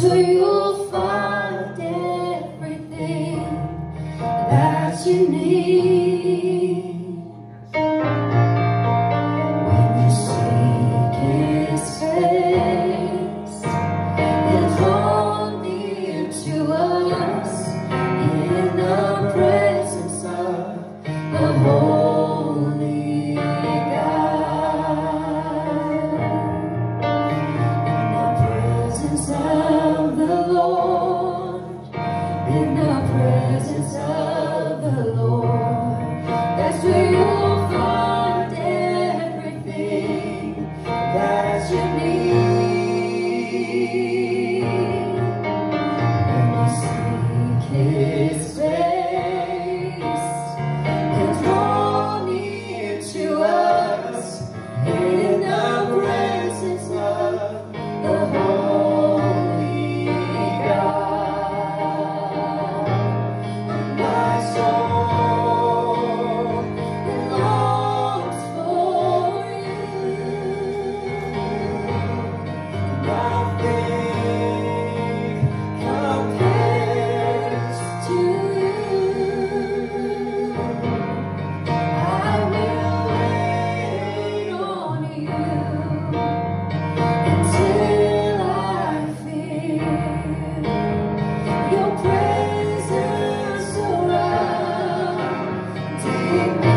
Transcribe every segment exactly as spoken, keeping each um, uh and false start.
where you'll find everything that you need. When you seek His face, He'll draw near to us in the presence of the Holy God. In the presence of the Lord, in the presence of the Lord, that's where you'll find everything that you need. When you seek His face, He'll draw near to us in the presence of the Holy God. My soul longs for you. Nothing compares to you. I will wait on you until I feel your presence surrounding me.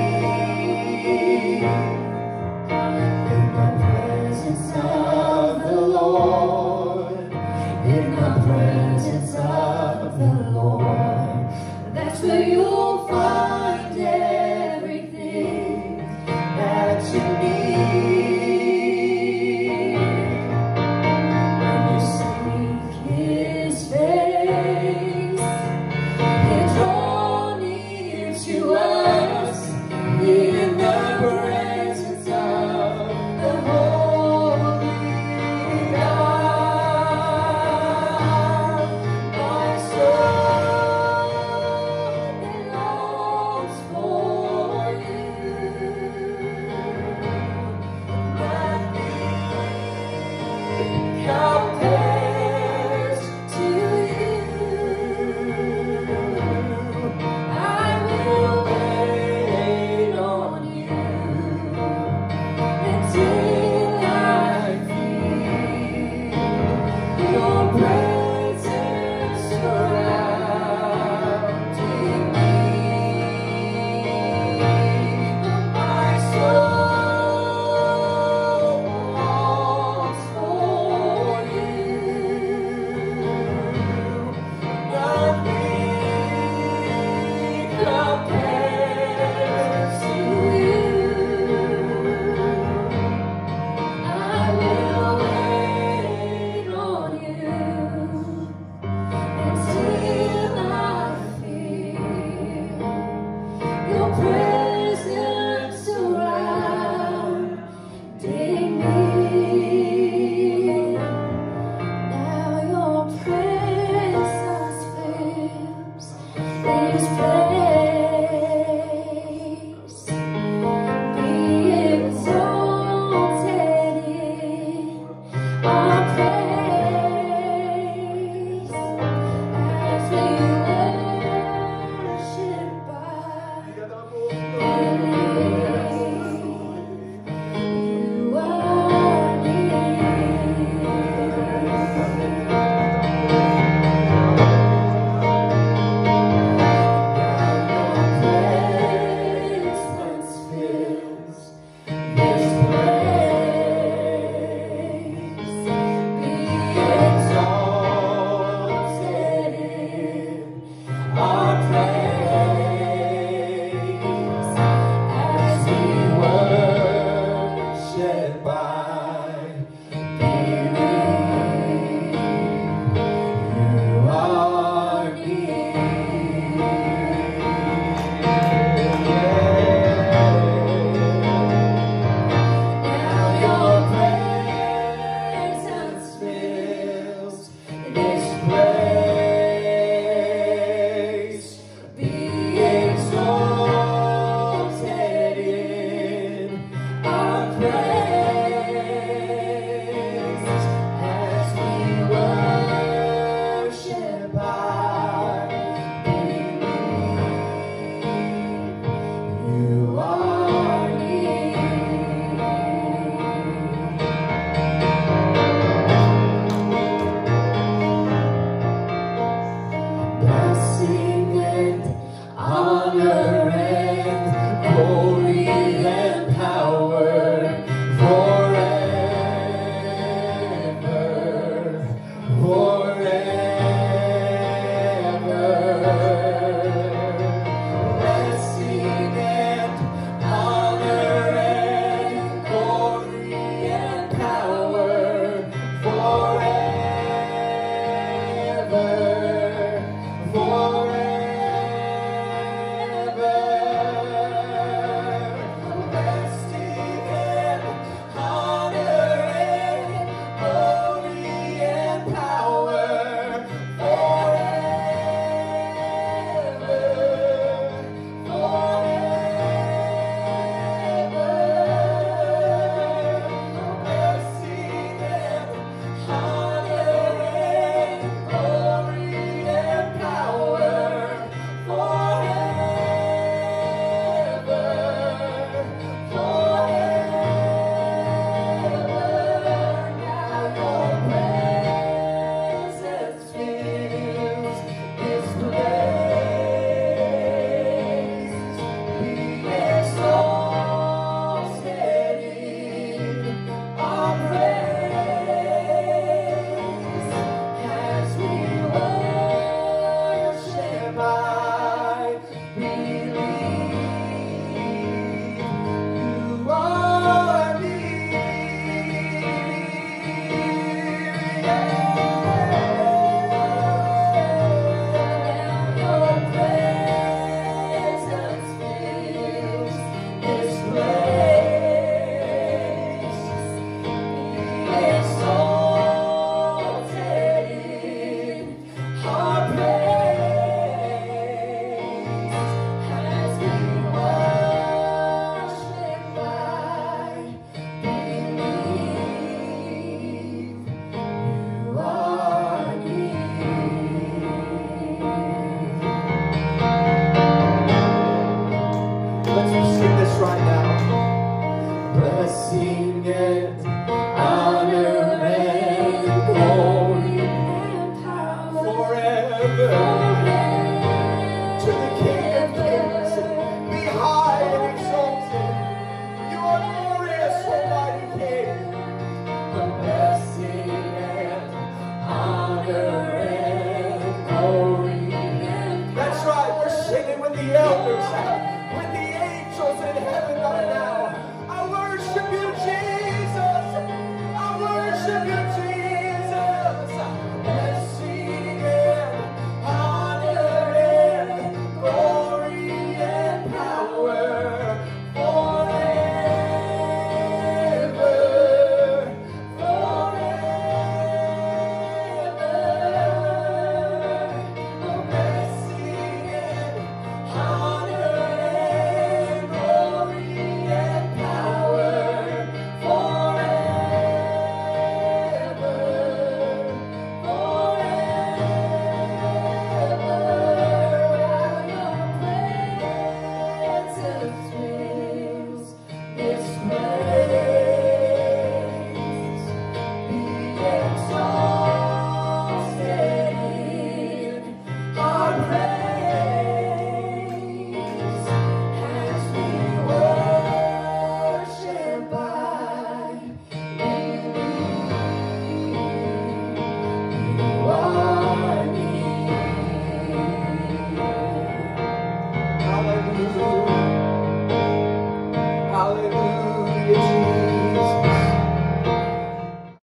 In the presence of the Lord, in the presence of the Lord, that's where you'll find everything that you need. When you seek His face, He'll draw near to us in the presence of the Holy God. My soul longs for you. Nothing compares to you. I will wait on you until I feel your presence.